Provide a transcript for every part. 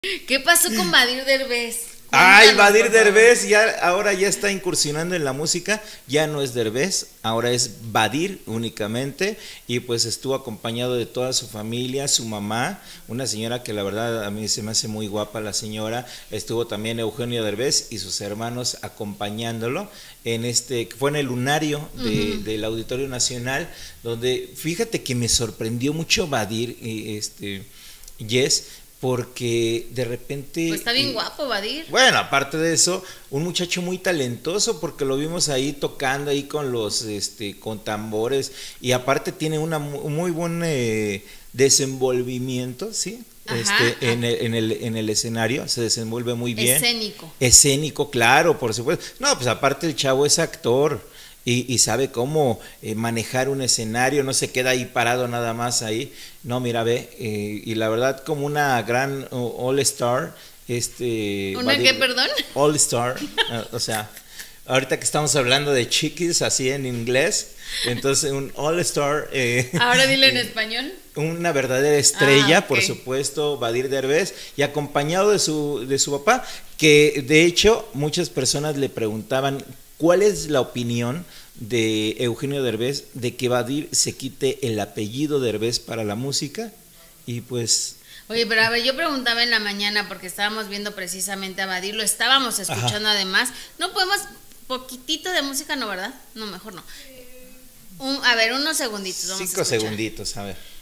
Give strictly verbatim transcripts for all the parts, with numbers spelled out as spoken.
¿Qué pasó con Badir Derbez? Ay, Cuéntanos, Badir por favor. Derbez ya ahora ya está incursionando en la música, ya no es Derbez, ahora es Badir únicamente, y pues estuvo acompañado de toda su familia, su mamá, una señora que la verdad a mí se me hace muy guapa la señora, estuvo también Eugenio Derbez y sus hermanos acompañándolo en este, fue en el lunario de, uh-huh. del Auditorio Nacional, donde fíjate que me sorprendió mucho Badir, este, Yes, porque de repente... Pues está bien eh, guapo, Badir. Bueno, aparte de eso, un muchacho muy talentoso, porque lo vimos ahí tocando ahí con los, este, con tambores, y aparte tiene una, un muy buen eh, desenvolvimiento, ¿sí? Ajá, este, en, el, en, el, en el escenario, se desenvuelve muy bien. Escénico. Escénico, claro, por supuesto. No, pues aparte el chavo es actor. Y, y sabe cómo eh, manejar un escenario, no se queda ahí parado nada más ahí, no, mira, ve, eh, y la verdad como una gran uh, all-star, este... ¿Una qué, perdón? All-star, uh, o sea, ahorita que estamos hablando de chiquis, así en inglés, entonces un all-star... Eh, Ahora dile en español. Una verdadera estrella, ah, okay. Por supuesto, Badir Derbez, y acompañado de su, de su papá, que de hecho muchas personas le preguntaban ¿cuál es la opinión de Eugenio Derbez de que Badir se quite el apellido Derbez para la música? Y pues... Oye, pero a ver, yo preguntaba en la mañana porque estábamos viendo precisamente a Badir, lo estábamos escuchando. Ajá. Además, no podemos, poquitito de música, no, ¿verdad? No, mejor no. Un, a ver, unos segunditos. Vamos Cinco a segunditos, a ver.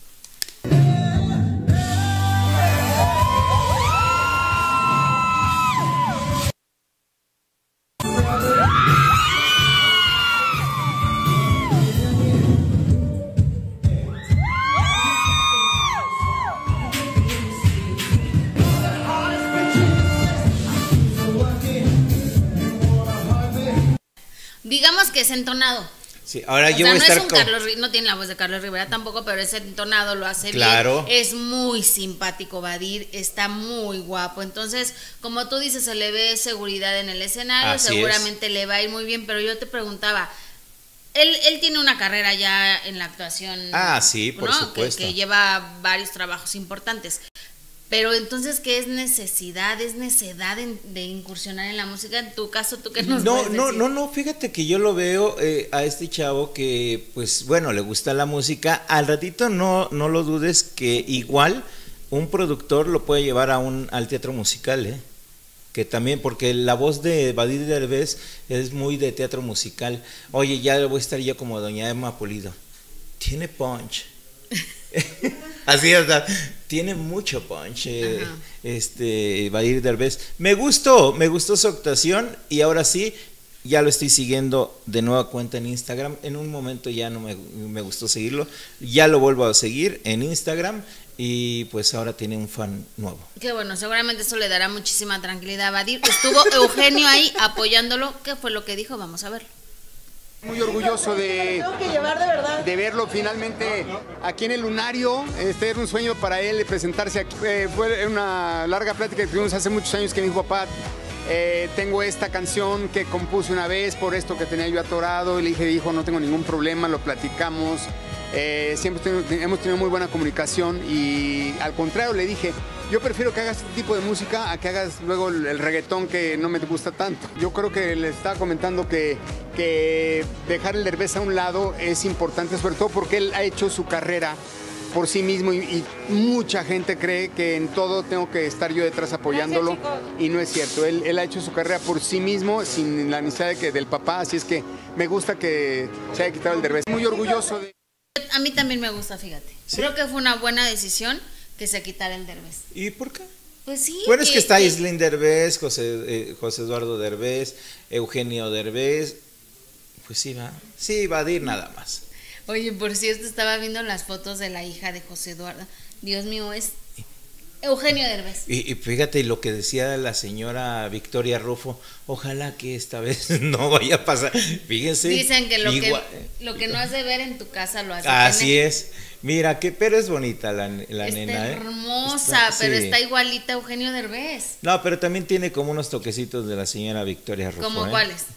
Digamos que es entonado. Sí, ahora o yo sea, voy a no estar es un con... Carlos, no tiene la voz de Carlos Rivera tampoco, pero es entonado, lo hace claro. bien. Es muy simpático Badir, está muy guapo. Entonces, como tú dices, se le ve seguridad en el escenario, así seguramente es. Le va a ir muy bien, pero yo te preguntaba, él, él tiene una carrera ya en la actuación. Ah, sí, por ¿no? supuesto. Que, que lleva varios trabajos importantes. Pero entonces, ¿qué es necesidad? ¿Es necedad de, de incursionar en la música? En tu caso, ¿tú qué nos No, puedes no, decir? no, no, fíjate que yo lo veo eh, a este chavo que, pues, bueno, le gusta la música. Al ratito no, no lo dudes que igual un productor lo puede llevar a un, al teatro musical, ¿eh? Que también, porque la voz de Badir Derbez es muy de teatro musical. Oye, ya voy a estar yo como doña Emma Pulido. Tiene punch. Así es, tiene mucho punch eh, este Badir Derbez. Me gustó, me gustó su actuación y ahora sí, ya lo estoy siguiendo de nueva cuenta en Instagram. En un momento ya no me, me gustó seguirlo, ya lo vuelvo a seguir en Instagram y pues ahora tiene un fan nuevo. Qué bueno, seguramente eso le dará muchísima tranquilidad a Badir. Estuvo Eugenio ahí apoyándolo. ¿Qué fue lo que dijo? Vamos a verlo. Muy orgulloso de, de verlo finalmente aquí en el Lunario. Este era un sueño para él presentarse aquí. Eh, fue una larga plática que tuvimos hace muchos años que me dijo, papá, eh, tengo esta canción que compuse una vez por esto que tenía yo atorado. Y le dije, hijo, no tengo ningún problema, lo platicamos. Eh, siempre tengo, hemos tenido muy buena comunicación y al contrario le dije, yo prefiero que hagas este tipo de música a que hagas luego el, el reggaetón que no me gusta tanto. Yo creo que le estaba comentando que, que dejar el Derbez a un lado es importante, sobre todo porque él ha hecho su carrera por sí mismo y, y mucha gente cree que en todo tengo que estar yo detrás apoyándolo. Gracias, y no es cierto, él, él ha hecho su carrera por sí mismo sin la necesidad de que, del papá, así es que me gusta que se haya quitado el Derbez. Muy orgulloso de... A mí también me gusta, fíjate. ¿Sí? Creo que fue una buena decisión que se quitara el Derbez. ¿Y por qué? Pues sí. Bueno, es que está que... Islín Derbez, José, eh, José Eduardo Derbez, Eugenio Derbez. Pues sí, va. Sí, Badir nada más. Oye, por cierto, estaba viendo las fotos de la hija de José Eduardo. Dios mío, es Eugenio Derbez. Y, y fíjate lo que decía la señora Victoria Rufo, ojalá que esta vez no vaya a pasar. Fíjense. Dicen que lo, igual, que, lo que no has de ver en tu casa lo has de así tener. Es. Mira, que pero es bonita la, la está nena, ¿eh? Hermosa, está, pero sí. Está igualita a Eugenio Derbez. No, pero también tiene como unos toquecitos de la señora Victoria Rufo. ¿Cómo ¿eh? cuáles?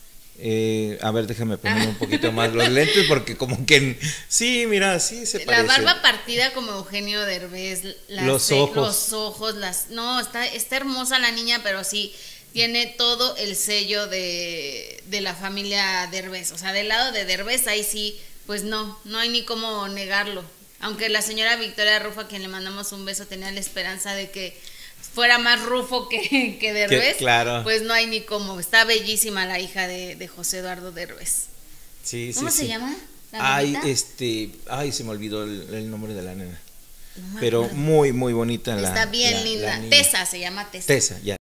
Eh, a ver, déjame poner un poquito más los lentes porque como que sí, mira, sí se parece. La barba partida como Eugenio Derbez, las, los ojos, los ojos, las, no, está, está hermosa la niña, pero sí tiene todo el sello de, de la familia Derbez, o sea, del lado de Derbez ahí sí, pues no, no hay ni cómo negarlo. Aunque la señora Victoria Rufo, a quien le mandamos un beso, tenía la esperanza de que fuera más Rufo que, que Derbez, claro. Pues no hay ni cómo. Está bellísima la hija de, de José Eduardo Derbez. Sí, ¿Cómo sí, se sí. llama? Ay, este, ay, se me olvidó el, el nombre de la nena. No Pero muy, muy bonita la. Está bien la, linda. la Tessa, se llama Tessa. Tessa, ya.